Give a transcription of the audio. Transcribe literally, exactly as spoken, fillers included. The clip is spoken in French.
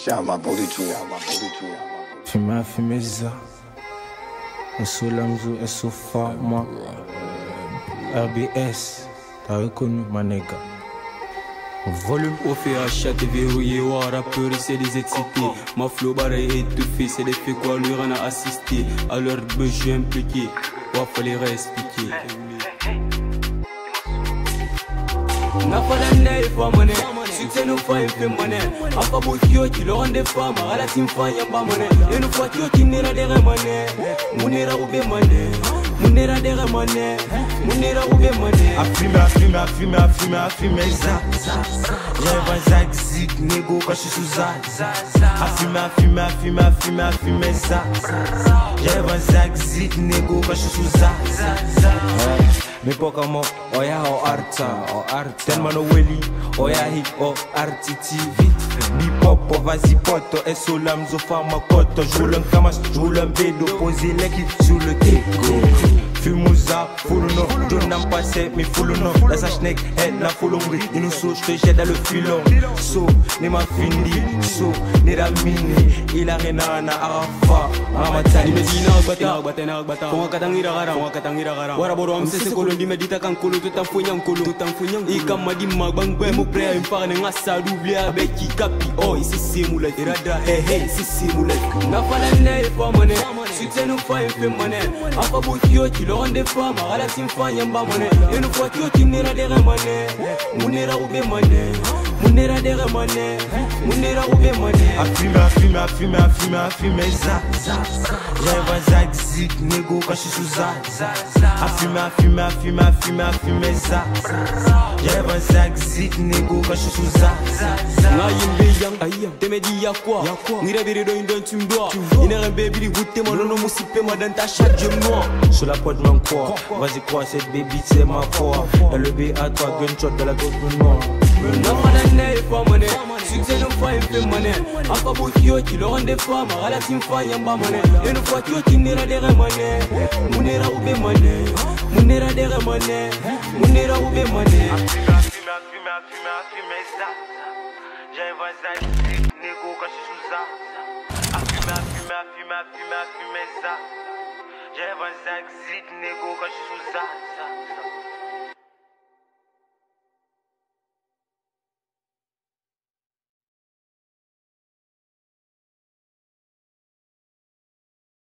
Chama pour du tout. Fima fimeza Nsolamzo Esofa moi R B S. T'as reconnu ma nègre. Volume au fait achat et verrouillé, ou rappeur c'est des excités. Ma flow barre est étouffé, c'est des faits quoi lui en a assisté. À leur besoin impliqué, ou fallait réexpliquer. N'a pas d'année, pas monnaie. Succès nous fait un peu monnaie. A pas beau qui qui le rend des femmes, à la team fa y'a pas monnaie. Et nous fois qui n'ira des monnaie. Mounira ou bien monnaie. Mounira des monnaie. Mounira ou bien monnaie. A fumer, a fumer, a fumer, a fumer, a fumer, za, j'arrive un zag, zig, négo, quand je suis sous za, a fumer, a fumer, a fumer, a fumer, a fumer, za, j'arrive un zag, zig, négo, quand je suis sous za, Mais pas comment, oh ya oh arta, oh arta. Tellement no welly, oh ya hip, oh artiti. Bip hop, oh vas-y poto, Nsolamzo fama koto. J'roule un camas, j'roule un bédo, posé l'équipe sur le tego. Fumouza, foulouno, Jonam passé, mi foulouno. La sachnek, elle na foulongri. Il nous saute, je te jette dans le filon. So, ni ma findi, so, ni la mini. Il a rien à na arafa, amatani. Di medina bata, bata na bata. Kung katangira kara, kung katangira kara. Wara boro am sese kolon di medita kan kolo tutam funyang kolo, tutam funyang. Ikam madi magbang be mo pre un par ngasa double avec qui capi. Oh, ici c'est moulay, irada hey hey, ici c'est moulay. Na fala ne pas monnaie, succès nous fait un peu monnaie. A pas beau qui qui le rend des femmes, à la team fa y'a pas monnaie. Et nous fois qui n'ira des monnaie. Mounira ou bien monnaie. Mounira des monnaie. Mounira ou bien monnaie. A fumer, a fumer, a fumer, a fumer, a fumer, za, j'arrive un zag, zig, négo, quand je suis sous za, a fumer, a fumer, a fumer, a fumer, a fumer, za, j'arrive un zag, zig, négo, quand je suis sous za, na yimbe yang ayam te me di ya quoi ngira biri do indon tumbo ina rembe biri goûter mon nom musipe moi dans ta chatte je moi sur la pote man quoi, vas-y quoi, cette baby c'est ma foi, dans le B à toi, gunshot de la gauche de moi. Na madane pas monnaie, succès nous fait un peu monnaie. A pas beau qui qui le rend des femmes, à la team fa y'a pas monnaie. Et nous fois qui n'ira des monnaie, mounira ou bien monnaie, mounira des monnaie, mounira ou bien monnaie. A fumer, a fumer, a fumer, a fumer, za, j'arrive un zag, zig, négo, quand je suis sous za, a fumer, a fumer, a fumer, a fumer, a fumer, za, j'arrive un zag, zig, négo, quand je suis sous za, za, za.